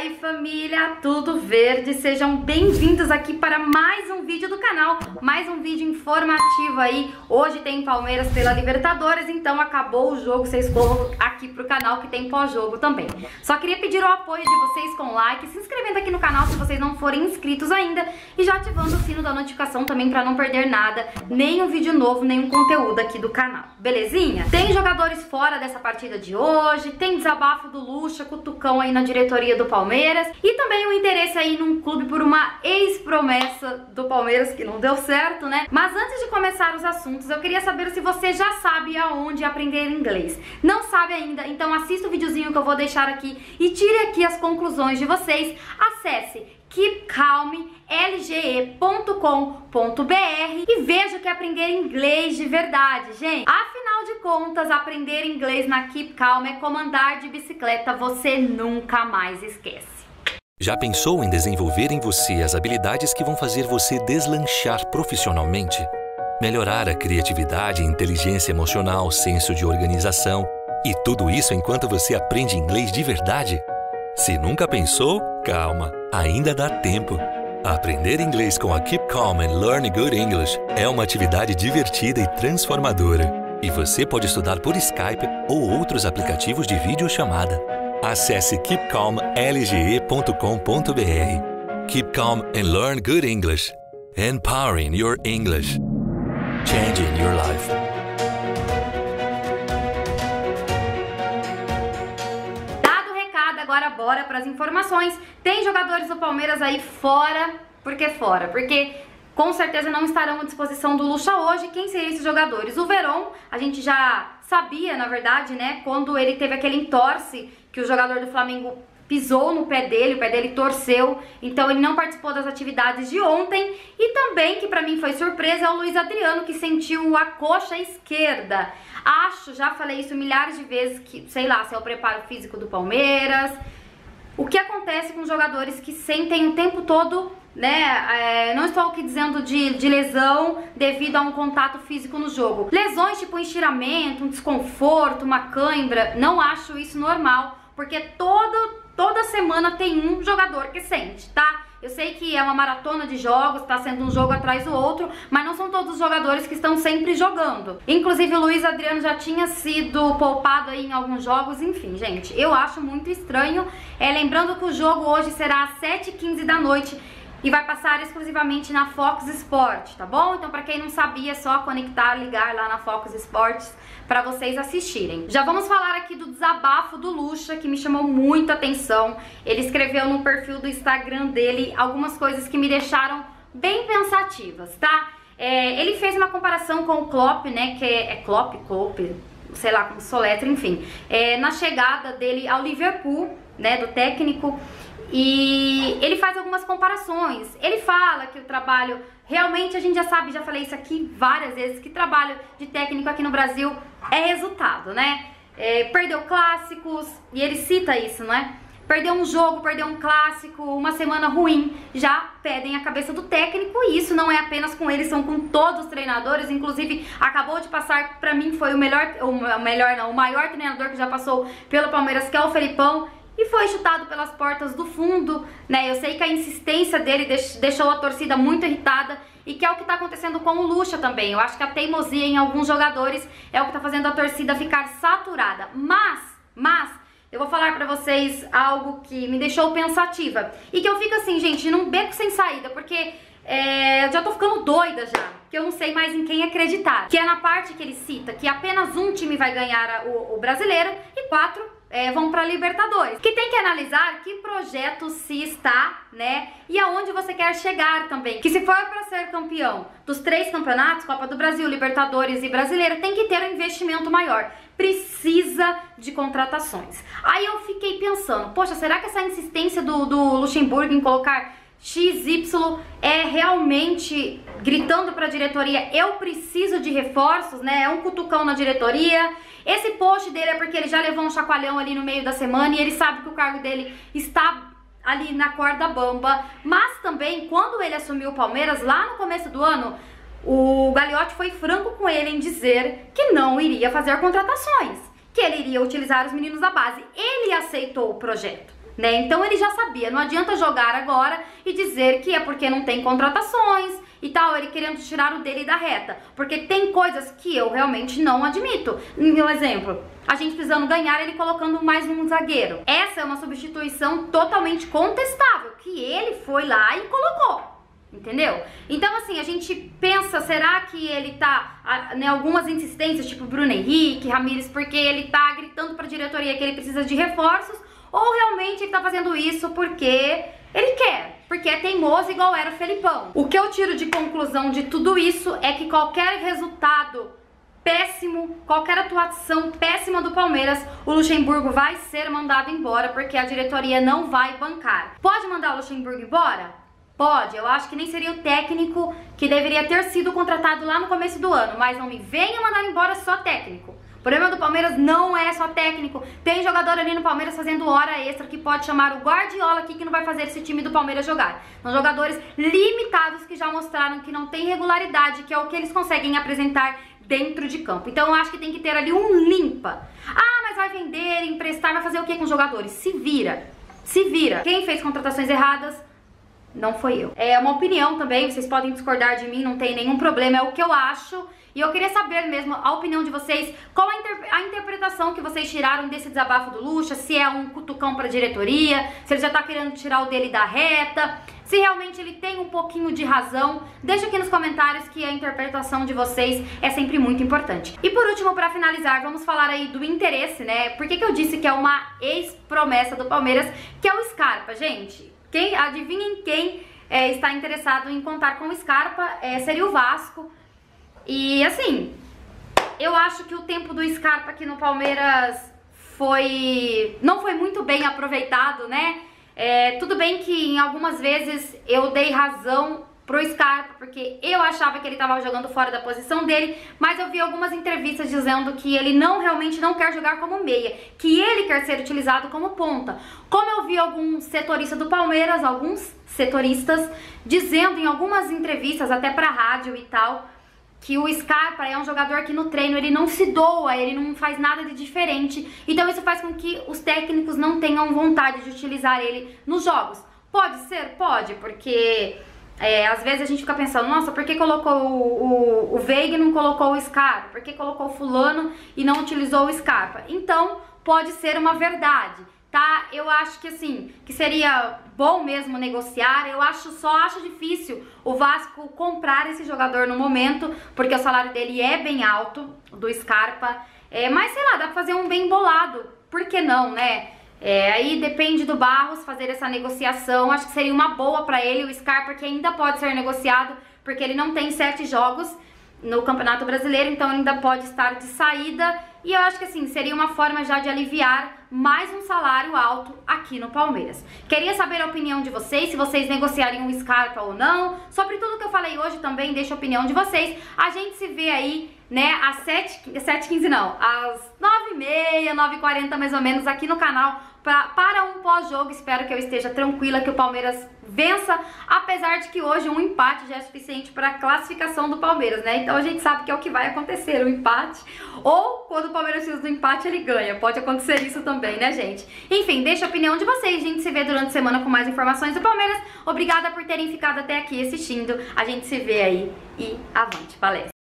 aí família, tudo verde? Sejam bem-vindos aqui para mais um vídeo do canal, mais um vídeo informativo aí. Hoje tem Palmeiras pela Libertadores, então acabou o jogo, vocês corram aqui pro canal que tem pós-jogo também. Só queria pedir o apoio de vocês com like, se inscrevendo aqui no canal se vocês não forem inscritos ainda e já ativando o sino da notificação também para não perder nada, nenhum vídeo novo, nenhum conteúdo aqui do canal, belezinha? Tem jogadores fora dessa partida de hoje, tem desabafo do Lucha, cutucão aí na diretoria do Palmeiras e também o interesse aí num clube por uma ex-promessa do Palmeiras que não deu certo, né? Mas antes de começar os assuntos, eu queria saber se você já sabe aonde aprender inglês. Não sabe ainda? Então assista o videozinho que eu vou deixar aqui e tire aqui as conclusões de vocês. Acesse keepcalmlge.com.br e veja que é aprender inglês de verdade, gente. Afinal de contas, aprender inglês na Keep Calm é como andar de bicicleta, você nunca mais esquece. Já pensou em desenvolver em você as habilidades que vão fazer você deslanchar profissionalmente? Melhorar a criatividade, inteligência emocional, senso de organização e tudo isso enquanto você aprende inglês de verdade? Se nunca pensou, calma, ainda dá tempo. Aprender inglês com a Keep Calm and Learn Good English é uma atividade divertida e transformadora. E você pode estudar por Skype ou outros aplicativos de videochamada. Acesse keepcalmlge.com.br. Keep Calm and Learn Good English. Empowering your English. Changing your life. Agora bora para as informações. Tem jogadores do Palmeiras aí fora. Por que fora? Porque com certeza não estarão à disposição do Lucha hoje. Quem seriam esses jogadores? O Veron, a gente já sabia, na verdade, né? Quando ele teve aquele entorse que o jogador do Flamengo pisou no pé dele, o pé dele torceu, então ele não participou das atividades de ontem. E também, que pra mim foi surpresa, é o Luiz Adriano, que sentiu a coxa esquerda. Acho, já falei isso milhares de vezes, que, sei lá, se é o preparo físico do Palmeiras. O que acontece com jogadores que sentem o tempo todo, né, não estou aqui dizendo de lesão devido a um contato físico no jogo. Lesões tipo um estiramento, um desconforto, uma cãibra, não acho isso normal, porque toda semana tem um jogador que sente, tá? Eu sei que é uma maratona de jogos, tá sendo um jogo atrás do outro, mas não são todos os jogadores que estão sempre jogando. Inclusive o Luiz Adriano já tinha sido poupado aí em alguns jogos, enfim, gente, eu acho muito estranho. Lembrando que o jogo hoje será às 7h15 da noite e vai passar exclusivamente na Fox Sports, tá bom? Então, pra quem não sabia, é só conectar, ligar lá na Fox Sports pra vocês assistirem. Já vamos falar aqui do desabafo do Lucha, que me chamou muita atenção. Ele escreveu no perfil do Instagram dele algumas coisas que me deixaram bem pensativas, tá? Ele fez uma comparação com o Klopp, né, que é Klopp, sei lá como soletra, enfim, na chegada dele ao Liverpool, né, do técnico. E ele faz algumas comparações. Ele fala que o trabalho, realmente a gente já sabe, já falei isso aqui várias vezes, que trabalho de técnico aqui no Brasil é resultado, né? Perdeu clássicos, e ele cita isso, né? Perdeu um jogo, perdeu um clássico, uma semana ruim, já pedem a cabeça do técnico. E isso não é apenas com ele, são com todos os treinadores. Inclusive, acabou de passar, pra mim foi o maior treinador que já passou pelo Palmeiras, que é o Felipão. E foi chutado pelas portas do fundo, né? Eu sei que a insistência dele deixou a torcida muito irritada e que é o que tá acontecendo com o Lucha também. Eu acho que a teimosia em alguns jogadores é o que tá fazendo a torcida ficar saturada. Mas, eu vou falar pra vocês algo que me deixou pensativa e que eu fico assim, gente, num beco sem saída, porque eu já tô ficando doida já, que eu não sei mais em quem acreditar. Que é na parte que ele cita que apenas um time vai ganhar o Brasileiro e 4 vão para Libertadores. Que tem que analisar que projeto se está, né? E aonde você quer chegar também. Que se for para ser campeão dos 3 campeonatos, Copa do Brasil, Libertadores e Brasileiro, tem que ter um investimento maior. Precisa de contratações. Aí eu fiquei pensando, poxa, será que essa insistência do Luxemburgo em colocar XY é realmente gritando para a diretoria, eu preciso de reforços, né? É um cutucão na diretoria. Esse post dele é porque ele já levou um chacoalhão ali no meio da semana e ele sabe que o cargo dele está ali na corda bamba. Mas também, quando ele assumiu o Palmeiras, lá no começo do ano, o Gagliotti foi franco com ele em dizer que não iria fazer contratações, que ele iria utilizar os meninos da base. Ele aceitou o projeto. né? Então ele já sabia, não adianta jogar agora e dizer que é porque não tem contratações e tal, ele querendo tirar o dele da reta, porque tem coisas que eu realmente não admito. Um exemplo, a gente precisando ganhar, ele colocando mais um zagueiro. Essa é uma substituição totalmente contestável, que ele foi lá e colocou. Entendeu? Então assim, a gente pensa, será que ele tá, né, algumas insistências, tipo Bruno Henrique, Ramires, porque ele tá gritando pra diretoria que ele precisa de reforços, ou realmente ele tá fazendo isso porque ele quer, porque é teimoso igual era o Felipão. O que eu tiro de conclusão de tudo isso é que qualquer resultado péssimo, qualquer atuação péssima do Palmeiras, o Luxemburgo vai ser mandado embora, porque a diretoria não vai bancar. Pode mandar o Luxemburgo embora? Pode, eu acho que nem seria o técnico que deveria ter sido contratado lá no começo do ano, mas não me venha mandar embora só técnico. O problema do Palmeiras não é só técnico, tem jogador ali no Palmeiras fazendo hora extra que pode chamar o Guardiola aqui que não vai fazer esse time do Palmeiras jogar. São jogadores limitados que já mostraram que não tem regularidade, que é o que eles conseguem apresentar dentro de campo. Então eu acho que tem que ter ali um limpa. Ah, mas vai vender, emprestar, vai fazer o que com os jogadores? Se vira, se vira. Quem fez contratações erradas não foi eu. É uma opinião também, vocês podem discordar de mim, não tem nenhum problema, é o que eu acho. E eu queria saber mesmo a opinião de vocês, qual a interpretação que vocês tiraram desse desabafo do Luxa, se é um cutucão pra diretoria, se ele já tá querendo tirar o dele da reta, se realmente ele tem um pouquinho de razão. Deixa aqui nos comentários que a interpretação de vocês é sempre muito importante. E por último, pra finalizar, vamos falar aí do interesse, né? Por que eu disse que é uma ex-promessa do Palmeiras, que é o Scarpa, gente? Adivinhem quem está interessado em contar com o Scarpa, seria o Vasco. E assim, eu acho que o tempo do Scarpa aqui no Palmeiras não foi muito bem aproveitado, né? Tudo bem que em algumas vezes eu dei razão pro Scarpa, porque eu achava que ele estava jogando fora da posição dele, mas eu vi algumas entrevistas dizendo que ele realmente não quer jogar como meia, que ele quer ser utilizado como ponta. Como eu vi alguns setoristas do Palmeiras, alguns setoristas, dizendo em algumas entrevistas, até pra rádio e tal, que o Scarpa é um jogador que no treino ele não se doa, ele não faz nada de diferente. Então isso faz com que os técnicos não tenham vontade de utilizar ele nos jogos. Pode ser? Pode, porque às vezes a gente fica pensando, nossa, por que colocou o Veiga e não colocou o Scarpa? Por que colocou o fulano e não utilizou o Scarpa? Então, pode ser uma verdade, tá? Eu acho que assim, que seria bom mesmo negociar. Só acho difícil o Vasco comprar esse jogador no momento, porque o salário dele é bem alto, do Scarpa. Mas sei lá, dá pra fazer um bem bolado, por que não, né? Aí depende do Barros fazer essa negociação. Acho que seria uma boa pra ele, o Scarpa, que ainda pode ser negociado, porque ele não tem 7 jogos no Campeonato Brasileiro, então ele ainda pode estar de saída. E eu acho que assim, seria uma forma já de aliviar mais um salário alto aqui no Palmeiras. Queria saber a opinião de vocês, se vocês negociariam o Scarpa ou não. Sobre tudo que eu falei hoje também, deixa a opinião de vocês. A gente se vê aí, né, às 7h15 não, às 9h30, 9h40 mais ou menos aqui no canal para um pós-jogo. Espero que eu esteja tranquila, que o Palmeiras vença, apesar de que hoje um empate já é suficiente para a classificação do Palmeiras, né? Então a gente sabe que é o que vai acontecer, o empate, ou quando o Palmeiras precisa do empate ele ganha, pode acontecer isso também, né, gente? Enfim, deixa a opinião de vocês, a gente se vê durante a semana com mais informações do Palmeiras. Obrigada por terem ficado até aqui assistindo, a gente se vê aí e avante palestra!